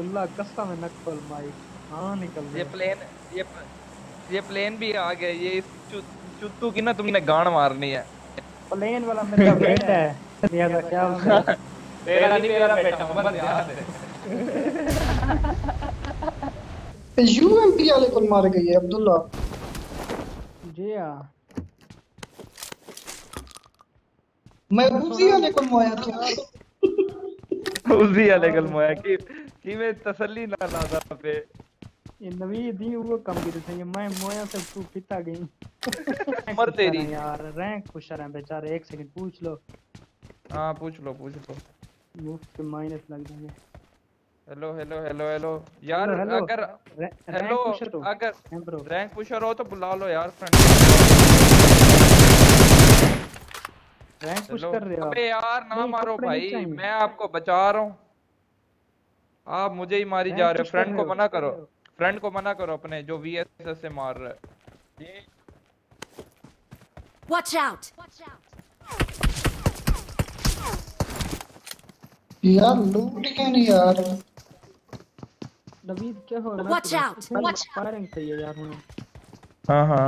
अब्दुल्ला कसम है नकल माई। हाँ निकल ये प्लेन भी आ गया। ये इस चुत्तू की ना तुमने गांड मारनी है। प्लेन वाला मेरा बेटा है। लिहाजा ख्याल से। तेरा नहीं मेरा बेटा मोहम्मद ध्यान दे। यूएमपी वाले को मार गई है अब्दुल्ला। जी हाँ मैं उसी वाले को मारा था। उसी वाले को मारा कि मैं तसल्ली ना लादा पे ये नवी दी वो कम की थे ये मैं मोया से तू पिता गई। मर तेरी यार रैंक पुशर है बेचारे। एक सेकंड पूछ लो। हाँ पूछ लो मुफ्त माइनस लग जाएंगे। हेलो यार अगर हेलो अगर रैंक पुशर हो तो बुला लो यार फ्रेंड। रैंक पुश कर रहे हो अबे यार ना मारो भाई मैं आपको बचा रहा हूँ। आप मुझे ही मारी जा रहे हो। फ्रेंड को मना करो अपने जो वीएसएस से मार रहा है। Watch out! यार लूट के नहीं यार। नवीद क्या हो रहा है? Watch out! फायरिंग सही है यार हूँ। हाँ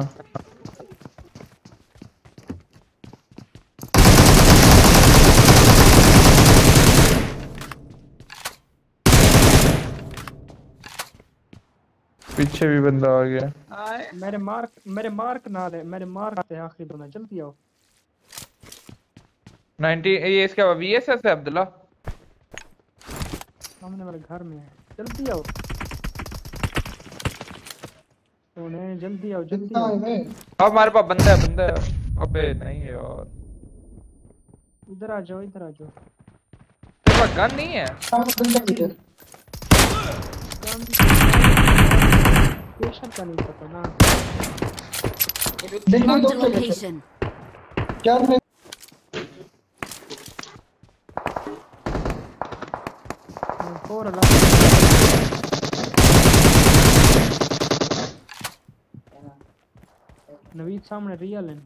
पीछे भी बंदा आ गया। मेरे मार्क ना दे। मेरे मार्क से आखिरी बंदा जल्दी आओ। 90 ये इसका वीएसएस है अब्दुल्ला। सामने मेरे घर में है। जल्दी आओ सोने जल्दी आओ। अब हमारे पास बंदा है। अबे नहीं यार इधर आ जाओ। तेरे पास गन नहीं है? लोकेशन का नहीं पता ना। Location. क्या नवीद सामने रियल है।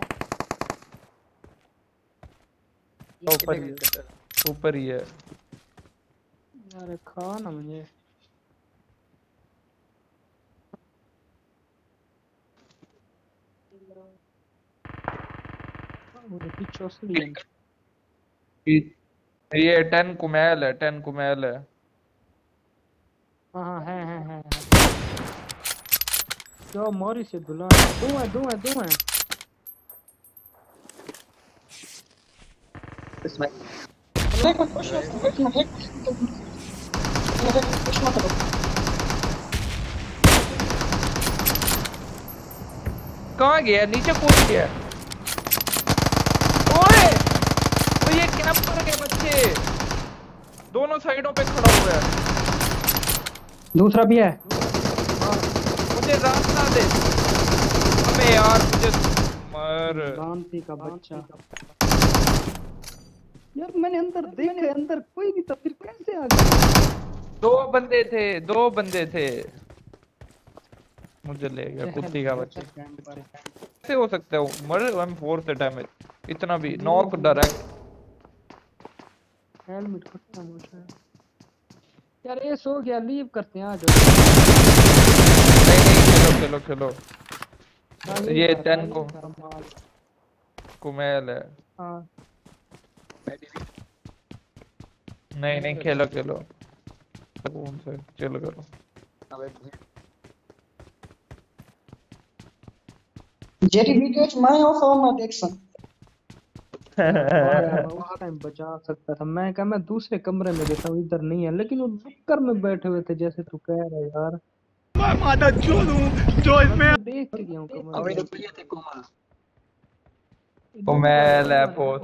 ऊपर ही है यार खा ना मुझे। ये 10 कुमेल है। हाँ है। जो मोरी से बुला दो है। कहाँ गया? नीचे कूद गया। ओए तो ये कैंपर के बच्चे दोनों साइडों पे खड़ा हुआ है। दूसरा भी है। मुझे रास्ता दे। अबे यार मुझे मर शांति का बच्चा। यार मैंने अंदर देखे अंदर कोई नहीं था फिर कैसे आ गया? दो बंदे थे। मुझे ले गया कुत्ती का बच्चा। कैसे हो सकता है? मर M4 से डैमेज इतना भी नॉक डायरेक्ट। हेलमेट खत्म हो गया यार। ये सो गया। लीव करते हैं आ जाओ। नहीं खेलो। ये 10 को कुमेल है। हाँ नहीं खेलो कौन से चलो करो। जेरी वीडियोस मैं ऑफ ना देख टाइम बचा सकता था। मैं कहा मैं दूसरे कमरे में देता हूँ इधर नहीं है लेकिन वो बुक्कर में बैठे हुए थे जैसे तू कह रहा है यार। मैं माता क्यों दूं जो इसमें देख के गया हूँ कमरे कुमेल है पोस्ट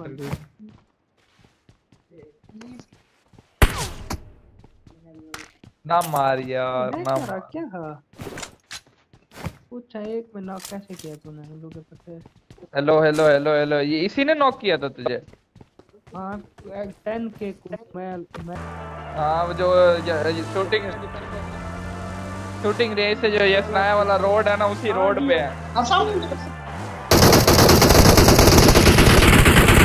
ना मार यार ना मार। क्या पूछा एक में नॉक कैसे किया तूने? हम लोग पता है। हेलो ये इसी ने नॉक किया था तुझे? हाँ 10 के कुमेल। हाँ जो शूटिंग रेंज से जो ये नया वाला रोड है ना उसी रोड पे है। अब सामने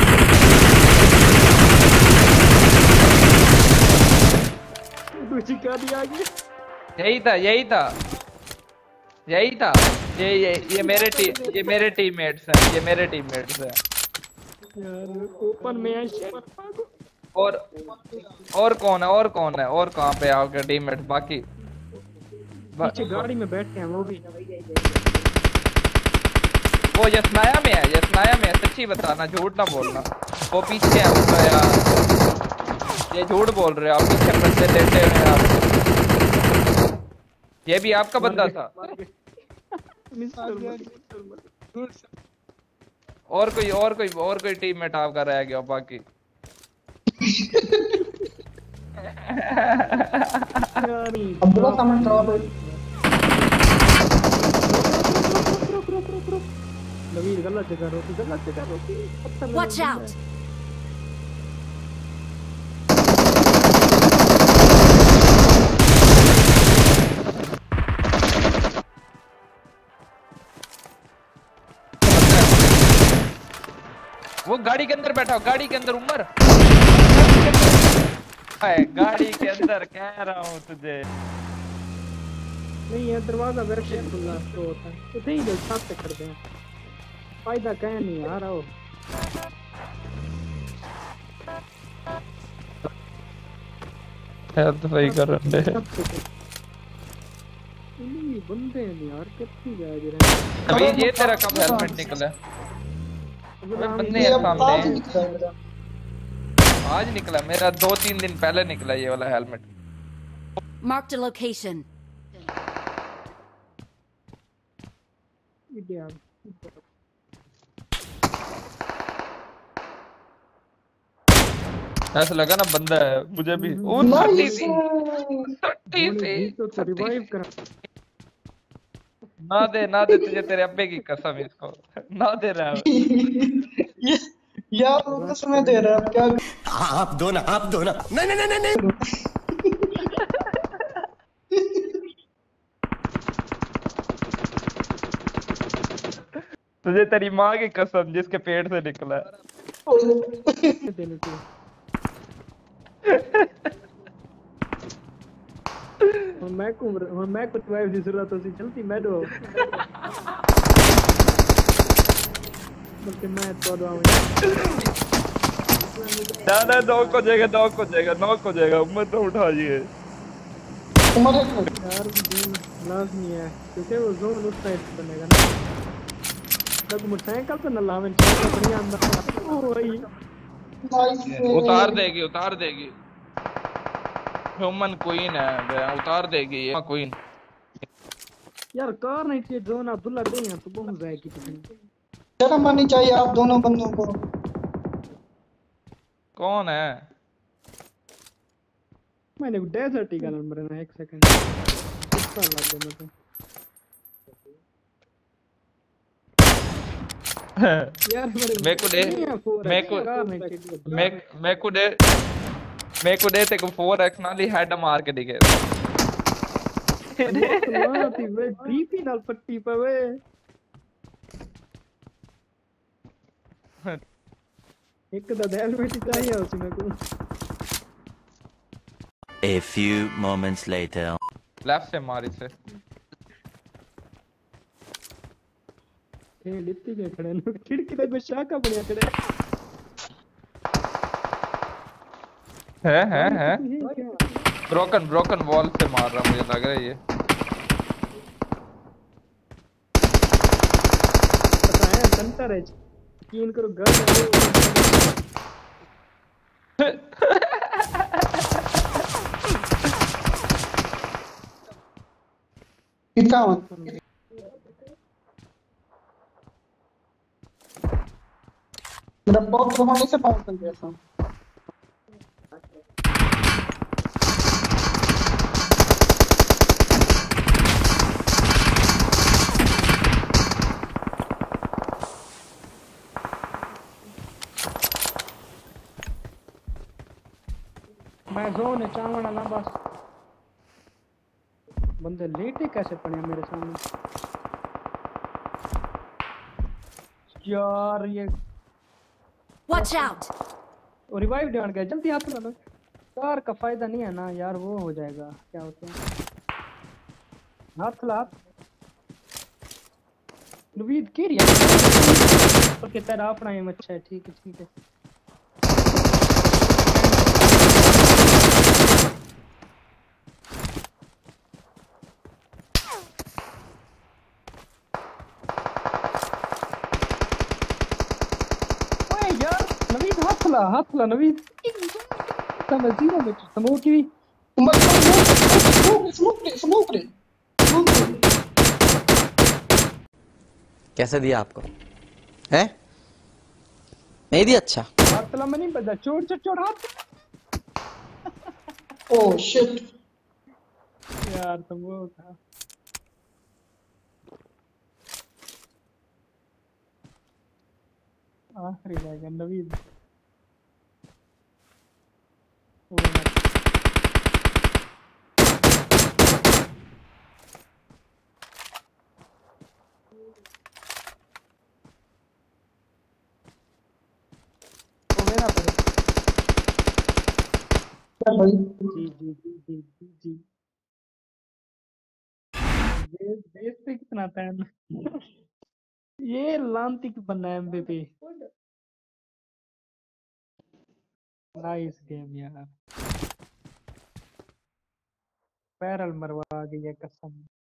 तुझे क्या आदि आ गया। यही था यही था यही था। ये मेरे टीममेट्स हैं, ये मेरे टीममेट्स हैं यार ओपन में है शेर। और कौन है और कौन है और कहाँ पे आपके टीममेट्स बाकी? पीछे गाड़ी में बैठे हैं वो भी। वो यशनाया में है, यशनाया में है, सच्ची बताना, झूठ ना बोलना। वो पीछे है उसका यार, ये झूठ बोल रहे हो आप, पीछे बंदे लेटे हुए हैं आप। ये भी आपका बंदा था? और कोई टीममेट आपका रह गया बाकी? अब्दुल्ला सामने ड्रॉप है। नवीन गलत जगह रोकी। Watch out! वो गाड़ी के अंदर बैठा हो, गाड़ी के अंदर उमर, गाड़ी के अंदर कह रहा हूँ तुझे। नहीं है दरवाजा वैसे खुला तो होता है तो नहीं, लोग छत पे कर दें, फायदा कहीं नहीं आ रहा हो। हेल्थ सही कर रहे हैं नहीं बंदे नहीं यार, कितनी जाए दे रहे अभी। ये तेरा कब हेलमेट निकला? बंदे हैं सामने, आज निकला मेरा, 2-3 दिन पहले निकला ये वाला हेलमेट। Marked a location. ऐसा लगा ना बंदा है मुझे भी। वो रिवाइव कर ना दे तुझे तेरे अब्बे की कसम, इसको ना दे रहा है। यार वो कसम दे रहा है क्या? आप दो ना नहीं। तुझे तेरी माँ की कसम जिसके पेट से निकला है। मैं कुछ वाइफ की जरूरत होती चलती मैं दो बल्कि मैं तो दो ना नॉक हो जाएगा उम्र तो उठाइए यार। लाजमी है क्योंकि वो जोन उस साइड बनेगा ना, तब मोटरसाइकिल पे न लावन चाहिए बढ़िया अंदर। ओ भाई उतार देगी ह्यूमन क्वीन है, उतार देगी ये क्वीन। यार कार नहीं चाहिए जोन अब्दुल्ला दे यहाँ तो बहुत जाएगी। शर्म आनी चाहिए आप दोनों बंदों को। कौन है? मैंने डेजर्ट ही का नंबर है ना, 1 सेकंड कितना लग गया मुझे यार। मैं को दे तेको 4x नाल ही हेड मार के दिखे वे डीपी नाल पट्टी पे वे एक दा हेलमेट ही चाहिए उसमें को। A few moments later. Left से मार इसे। ये लिट्टी के खड़े लोग खिड़की पे शाका बढ़िया खड़े है ब्रोकन वॉल से मार रहा मुझे लग रहा है ये। पता है सेंटर है यकीन करो घर कितना मेरा बहुत होने से बात कर गया था। मैं जोन है चावड़ा ना बस। बंदे लेटे कैसे पड़े हैं मेरे सामने यार। ये Watch out! रिवाइव डाल गया, जल्दी हाथ लगा। कार का फायदा नहीं है ना यार, वो हो जाएगा क्या होते हैं हाथ लात नवीद के रिया ओके तेरा अपना एम अच्छा है, ठीक है ठीक है। ओए यार नवीद हाथ ला नवीद मैं जीरो में स्मोक की स्मोक रे। कैसे दिया आपको है? नहीं दिया? अच्छा हाथ ला में नहीं बजा, चोर चोर चोर हाथ। Oh shit. यार तुम वो था आखिरी रह गया नवीद। भाई जी जी जी जी जी जी बेस बेस पे कितना टाइम ये लांतिक बना है एमबीपी। नाइस गेम यार, पैरल मरवा दी है कसम।